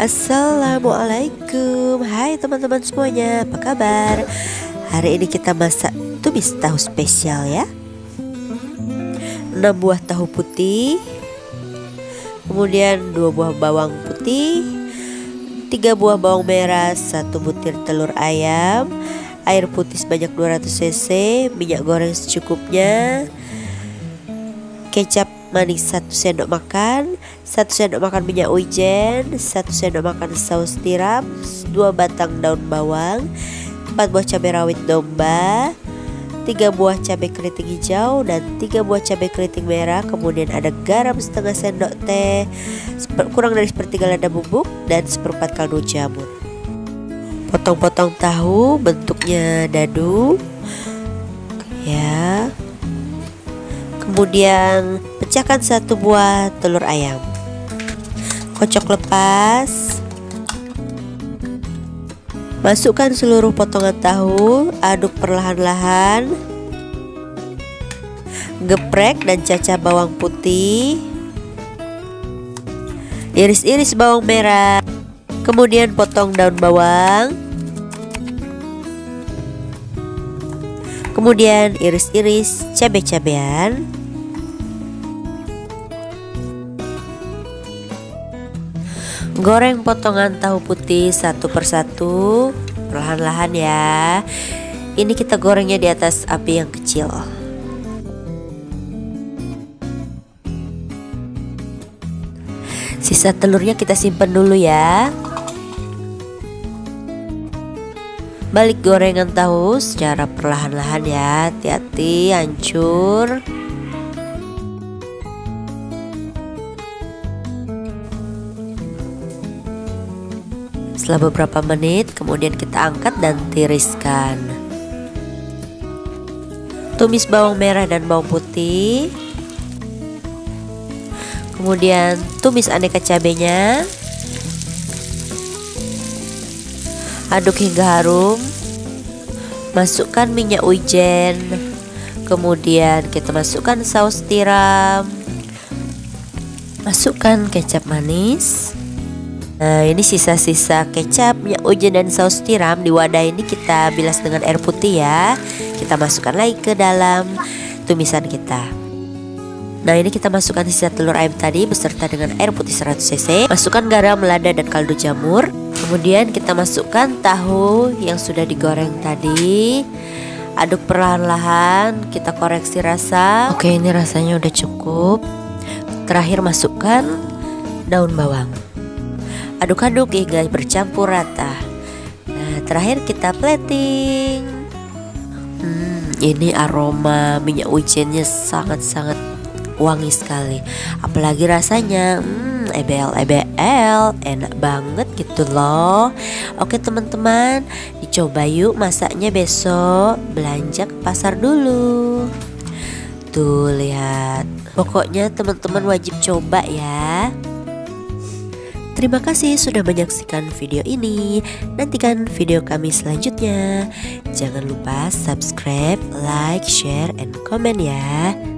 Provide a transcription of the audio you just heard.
Assalamualaikum. Hai teman-teman semuanya, apa kabar? Hari ini kita masak tumis tahu spesial ya. 6 buah tahu putih, kemudian 2 buah bawang putih, 3 buah bawang merah, 1 butir telur ayam, air putih sebanyak 200 cc, minyak goreng secukupnya, kecap manis 1 sendok makan, 1 sendok makan minyak wijen, 1 sendok makan saus tiram, 2 batang daun bawang, 4 buah cabai rawit domba, 3 buah cabai keriting hijau, dan 3 buah cabai keriting merah. Kemudian ada garam setengah sendok teh, kurang dari sepertiga lada bubuk, dan seperempat kaldu jamur. Potong-potong tahu bentuknya dadu ya. Kemudian pecahkan 1 buah telur ayam, kocok lepas, masukkan seluruh potongan tahu, aduk perlahan-lahan, geprek dan cacah bawang putih, iris-iris bawang merah, kemudian potong daun bawang, kemudian iris-iris cabai-cabean, goreng potongan tahu putih satu persatu perlahan-lahan ya. Ini kita gorengnya di atas api yang kecil. Sisa telurnya kita simpan dulu ya. Balik gorengan tahu secara perlahan-lahan ya, hati-hati hancur. Setelah beberapa menit, kemudian kita angkat dan tiriskan. Tumis bawang merah dan bawang putih. Kemudian tumis aneka cabenya. Aduk hingga harum. Masukkan minyak wijen. Kemudian kita masukkan saus tiram. Masukkan kecap manis. Nah, ini sisa-sisa kecap, minyak wijen dan saus tiram di wadah ini kita bilas dengan air putih ya. Kita masukkan lagi ke dalam tumisan kita. Nah, ini kita masukkan sisa telur ayam tadi beserta dengan air putih 100 cc. Masukkan garam, lada dan kaldu jamur. Kemudian kita masukkan tahu yang sudah digoreng tadi. Aduk perlahan-lahan, kita koreksi rasa. Oke, ini rasanya udah cukup. Terakhir masukkan daun bawang. Aduk-aduk hingga bercampur rata. Nah, terakhir kita plating. Ini aroma minyak wijennya sangat-sangat wangi sekali. Apalagi rasanya EBL, enak banget gitu loh. Oke teman-teman, dicoba yuk masaknya besok. Belanja ke pasar dulu. Tuh lihat. Pokoknya teman-teman wajib coba ya. Terima kasih sudah menyaksikan video ini. Nantikan video kami selanjutnya. Jangan lupa subscribe, like, share, and comment ya.